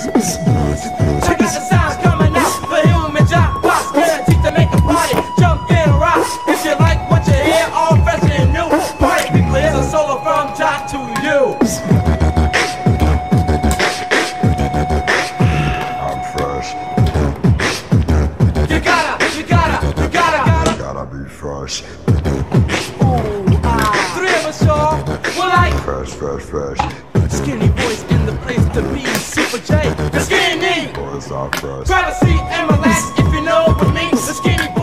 Check out the sounds coming out for human jackpots, guaranteed to make a party jump and rock. If you like what you hear, all fresh and new, party people, here's a solo from Jock to you. I'm fresh. You gotta Be fresh. Three of us, y'all, we're like Fresh, fresh, fresh. Skinny boys in the place to be. Super J, the skinny. Boys are fresh. Grab a seat and relax if you know what I mean. The skinny